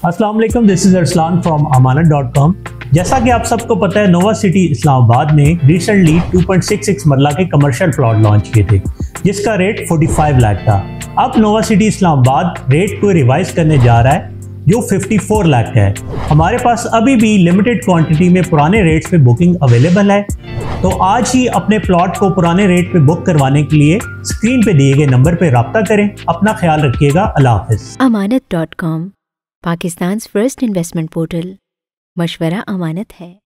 अस्सलाम वालेकुम, this is Arsalan from अमानत.com। जैसा कि आप सबको पता है, नोवा सिटी इस्लामाबाद ने रिसेंटली 2.66 मरला के कमर्शियल प्लॉट लॉन्च किए थे, जिसका रेट 45 लाख था। अब नोवा सिटी इस्लामाबाद रेट को रिवाइज करने जा रहा है, जो 54 लाख का है। हमारे पास अभी भी लिमिटेड क्वांटिटी में पुराने रेट्स पे बुकिंग अवेलेबल है, तो आज ही अपने प्लॉट को पुराने रेट पे बुक करवाने के लिए स्क्रीन पे दिए गए नंबर पे राब्ता करें। अपना ख्याल रखिएगा। अल्लाह हाफिज। अमानत.com, पाकिस्तान फर्स्ट इन्वेस्टमेंट पोर्टल। मशवरा अमानत है।